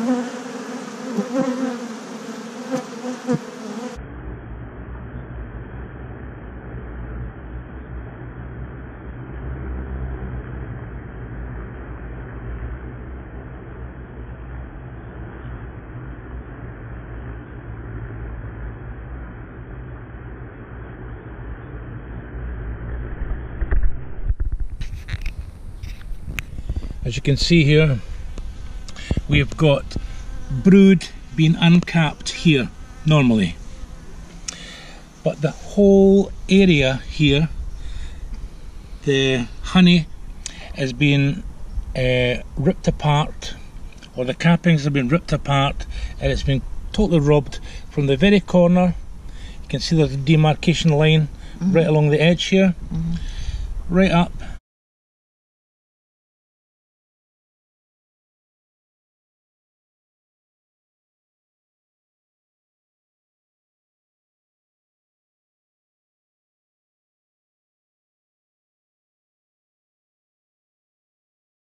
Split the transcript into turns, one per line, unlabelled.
As you can see here, we've got brood being uncapped here normally, but the whole area here, the honey is being ripped apart, or the cappings have been ripped apart, and it's been totally robbed from the very corner. You can see there's a demarcation line right along the edge here, right up